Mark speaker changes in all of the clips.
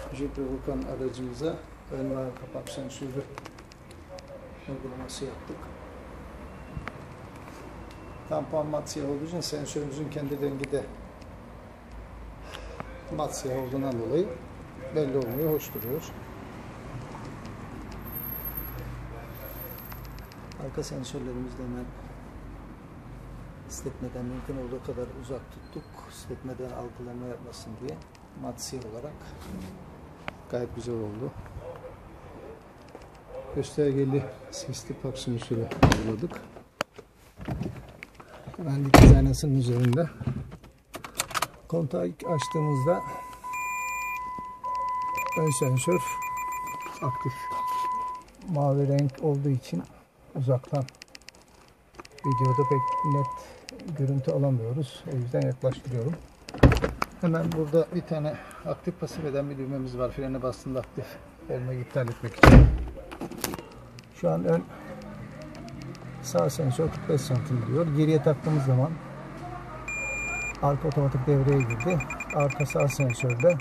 Speaker 1: Jeep Vulcan aracımıza ön ve arka kapak sensörü uygulaması yaptık. Tampon mat siyah olduğu için sensörümüzün kendi rengi de mat siyah olduğundan dolayı belli olmuyor, hoş duruyor. Arka sensörlerimizi de hemen istetmeden mümkün olduğu kadar uzak tuttuk. İstetmeden algılama yapmasın diye mat siyah olarak gayet güzel oldu. Göstergeli sesli park sensörü uyguladık. Hemen dikiz aynasının üzerinde. Kontağı açtığımızda ön sensör aktif. Mavi renk olduğu için uzaktan videoda pek net görüntü alamıyoruz. O yüzden yaklaştırıyorum. Hemen burada bir tane aktif pasif eden bir düğmemiz var. Frene bastığında aktif olmayı iptal etmek için. Şu an ön sağ sensör 45 santim diyor. Geriye taktığımız zaman arka otomatik devreye girdi. Arka sağ sensörde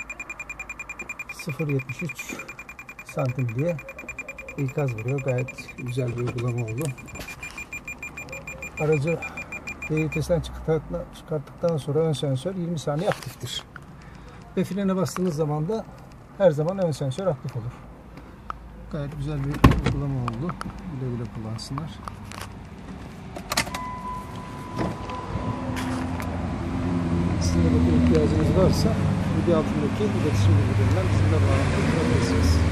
Speaker 1: 0.73 santim diye ikaz veriyor. Gayet güzel bir uygulama oldu. Aracı DVT'den çıkarttıktan sonra ön sensör 20 saniye aktiftir. Ve frene bastığınız zaman da her zaman ön sensör aktif olur. Gayet güzel bir uygulama oldu. Güle güle kullansınlar. Sizin de bakım ihtiyacınız varsa video altındaki iletişim bilgilerinden bizimle bağlantı kurabilirsiniz.